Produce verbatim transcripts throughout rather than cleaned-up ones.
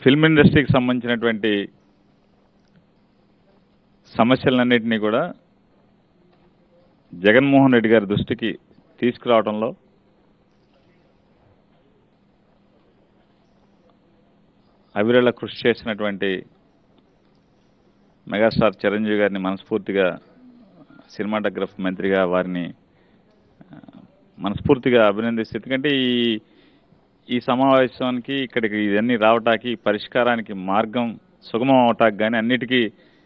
Film ఇండస్ట్రీకి సంబంధించినటువంటి సమస్యలన్నింటినీ కూడా జగన్మోహన్ రెడ్డి గారి దృష్టికి తీసుకురావడంలో అవిరళ కృషి చేసినటువంటి మెగాస్టార్ చిరంజీవి గారిని మనస్ఫూర్తిగా సినిమాటోగ్రఫీ మంత్రిగా వారిని మనస్ఫూర్తిగా అభినందిస్తే, ఎందుకంటే ఈ ఈ సమావేశానికి ఇక్కడికి ఇవన్నీ రావటానికి పరిష్కారానికి మార్గం సుగమం అవటానికి కానీ అన్నిటికీ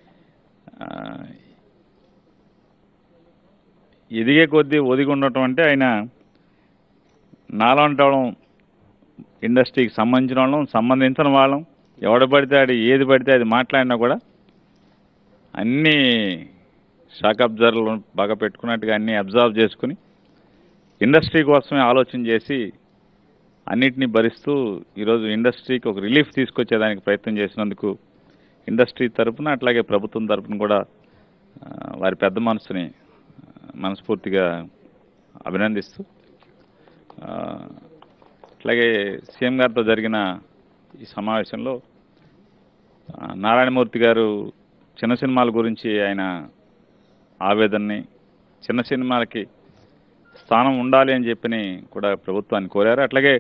ఎదిగే కొద్దీ ఒదిగి ఉండటం అంటే ఆయన నాలాంటి వాళ్ళం ఇండస్ట్రీకి సంబంధించిన వాళ్ళం సంబంధించిన వాళ్ళం ఎవడ పడితే అది ఏది పడితే అది మాట్లాడినా కూడా అన్నీ షాక్ అబ్జర్వర్లు బాగా పెట్టుకున్నట్టుగా అన్నీ అబ్జర్వ్ చేసుకుని ఇండస్ట్రీ కోసమే ఆలోచన చేసి అన్నిటినీ భరిస్తూ ఈరోజు ఇండస్ట్రీకి ఒక రిలీఫ్ తీసుకొచ్చేదానికి ప్రయత్నం చేసినందుకు ఇండస్ట్రీ తరఫున అట్లాగే ప్రభుత్వం తరఫున కూడా వారి పెద్ద మనసుని మనస్ఫూర్తిగా అభినందిస్తూ, అట్లాగే సీఎం గారితో జరిగిన ఈ సమావేశంలో నారాయణమూర్తి గారు చిన్న సినిమాల గురించి ఆయన ఆవేదనని, చిన్న సినిమాలకి స్థానం ఉండాలి అని చెప్పని కూడా ప్రభుత్వాన్ని కోరారు. అట్లాగే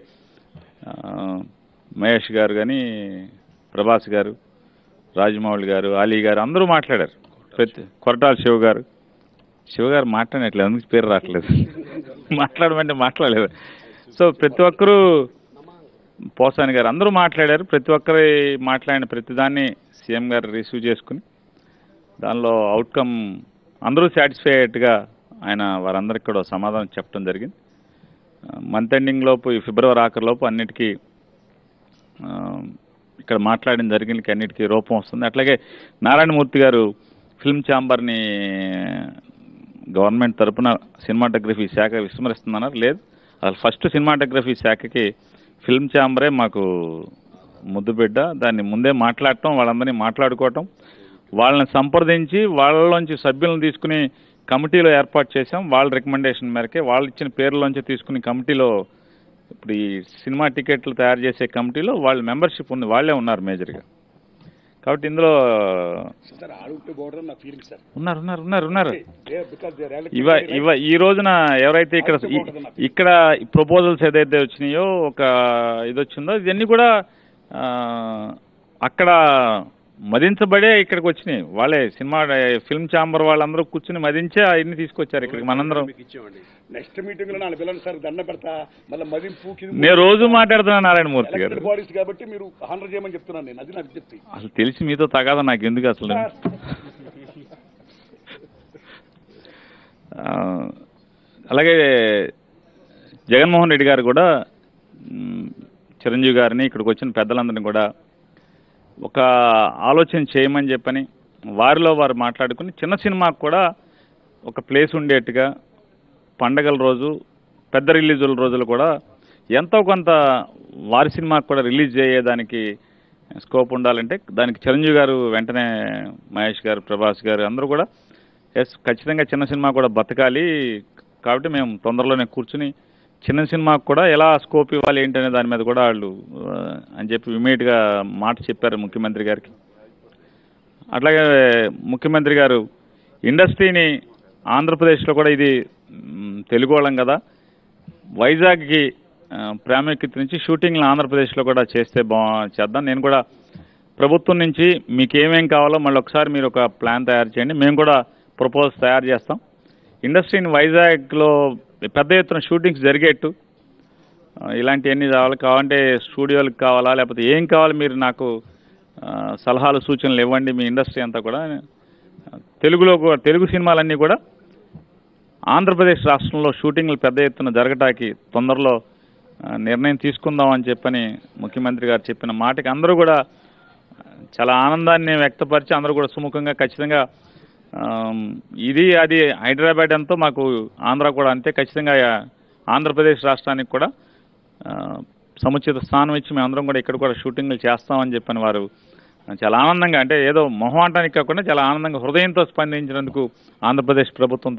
మహేష్ గారు కానీ, ప్రభాస్ గారు, రాజమౌళి గారు, అలీ గారు అందరూ మాట్లాడారు. ప్రతి కొరటాల శివ గారు శివ గారు మాట్లాడట్లేదు, అందుకు పేరు రావట్లేదు, మాట్లాడమంటే మాట్లాడలేదు. సో ప్రతి ఒక్కరూ, పోసాని గారు అందరూ మాట్లాడారు. ప్రతి ఒక్కరి మాట్లాడిన ప్రతిదాన్ని సీఎం గారు రిసీవ్ చేసుకుని దానిలో అవుట్కమ్ అందరూ సాటిస్ఫై అయ్యేట్టుగా ఆయన వారందరికీ కూడా సమాధానం చెప్పడం జరిగింది. మంత్ ఎండింగ్ లోపు, ఈ ఫిబ్రవరి ఆఖరి లోపు అన్నిటికీ ఇక్కడ మాట్లాడిన జరిగినకి అన్నిటికీ రూపం వస్తుంది. అట్లాగే నారాయణమూర్తి గారు ఫిల్మ్ ఛాంబర్ని గవర్నమెంట్ తరఫున సినిమాటోగ్రఫీ శాఖ విస్మరిస్తుందన్నారు. లేదు, అసలు ఫస్ట్ సినిమాటోగ్రఫీ శాఖకి ఫిల్మ్ ఛాంబరే మాకు ముద్దు బిడ్డ. దాన్ని ముందే మాట్లాడటం, వాళ్ళందరినీ మాట్లాడుకోవటం, వాళ్ళని సంప్రదించి వాళ్ళలోంచి సభ్యులను తీసుకుని కమిటీలో ఏర్పాటు చేశాం. వాళ్ళ రికమెండేషన్ మేరకే వాళ్ళు ఇచ్చిన పేర్లోంచి తీసుకుని కమిటీలో, ఇప్పుడు ఈ సినిమా టికెట్లు తయారు చేసే కమిటీలో వాళ్ళ మెంబర్షిప్ ఉంది, వాళ్ళే ఉన్నారు మేజర్గా. కాబట్టి ఇందులో ఉన్నారు ఉన్నారు ఉన్నారు ఉన్నారు ఇవ ఇవ ఈ రోజున ఎవరైతే ఇక్కడ ఇక్కడ ప్రపోజల్స్ ఏదైతే వచ్చినాయో, ఒక ఇది వచ్చిందో, ఇవన్నీ కూడా అక్కడ మదించబడే ఇక్కడికి వచ్చినాయి. వాళ్ళే సినిమా ఫిల్మ్ ఛాంబర్ వాళ్ళందరూ కూర్చుని మదించే అవన్నీ తీసుకొచ్చారు ఇక్కడికి. మనందరం నెక్స్ట్ మీటింగ్ లో పిల్లలు సార్ దండ పెడతా మళ్ళీ మదింపు. నేను రోజు మాట్లాడుతున్నా నారాయణమూర్తి గారు బాడీస్ కాబట్టి మీరు హానర్ చేయమని చెప్తున్నాను నేను. అది నాకు చెప్తే అసలు తెలిసి మీతో తగాదా నాకు ఎందుకు అసలు. అలాగే జగన్మోహన్ రెడ్డి గారు కూడా చిరంజీవి గారిని, ఇక్కడికి వచ్చిన పెద్దలందరినీ కూడా ఒక ఆలోచన చేయమని చెప్పని వారిలో వారు మాట్లాడుకుని చిన్న సినిమాకు కూడా ఒక ప్లేస్ ఉండేట్టుగా పండగల రోజు, పెద్ద రిలీజుల రోజులు కూడా ఎంతో కొంత వారి సినిమాకు కూడా రిలీజ్ అయ్యేదానికి స్కోప్ ఉండాలంటే దానికి చిరంజీవి గారు వెంటనే, మహేష్ గారు, ప్రభాస్ గారు అందరూ కూడా ఎస్ ఖచ్చితంగా చిన్న సినిమా కూడా బతకాలి, కాబట్టి మేము తొందరలోనే కూర్చుని చిన్న సినిమాకు కూడా ఎలా స్కోప్ ఇవ్వాలి ఏంటనే దాని మీద కూడా వాళ్ళు అని చెప్పి ఇమీడియట్గా మాట చెప్పారు ముఖ్యమంత్రి గారికి. అట్లాగే ముఖ్యమంత్రి గారు ఇండస్ట్రీని ఆంధ్రప్రదేశ్లో కూడా, ఇది తెలుగు వాళ్ళం కదా, వైజాగ్కి ప్రాముఖ్యత నుంచి షూటింగ్లు ఆంధ్రప్రదేశ్లో కూడా చేస్తే బా చేద్దాం, నేను కూడా ప్రభుత్వం నుంచి మీకు ఏమేం కావాలో మళ్ళీ ఒకసారి మీరు ఒక ప్లాన్ తయారు చేయండి, మేము కూడా ప్రపోజల్స్ తయారు చేస్తాం, ఇండస్ట్రీని వైజాగ్లో పెద్ద ఎత్తున షూటింగ్స్ జరిగేట్టు ఇలాంటివన్నీ కావాలి, కావాలంటే స్టూడియోలకు కావాలా లేకపోతే ఏం కావాలి మీరు నాకు సలహాలు సూచనలు ఇవ్వండి. మీ ఇండస్ట్రీ అంతా కూడా తెలుగులో, తెలుగు సినిమాలన్నీ కూడా ఆంధ్రప్రదేశ్ రాష్ట్రంలో షూటింగ్లు పెద్ద ఎత్తున జరగటానికి తొందరలో నిర్ణయం తీసుకుందాం అని చెప్పని ముఖ్యమంత్రి గారు చెప్పిన మాటకి అందరూ కూడా చాలా ఆనందాన్ని వ్యక్తపరిచి అందరూ కూడా సుముఖంగా ఖచ్చితంగా ఇది అది హైదరాబాద్ అంతా మాకు ఆంధ్ర కూడా అంతే, ఖచ్చితంగా ఆంధ్రప్రదేశ్ రాష్ట్రానికి కూడా సముచిత స్థానం ఇచ్చి మేమందరం కూడా ఇక్కడ కూడా షూటింగ్లు చేస్తామని చెప్పని వారు చాలా ఆనందంగా, అంటే ఏదో మొహమాటానికి కాకుండా చాలా ఆనందంగా హృదయంతో స్పందించినందుకు ఆంధ్రప్రదేశ్ ప్రభుత్వం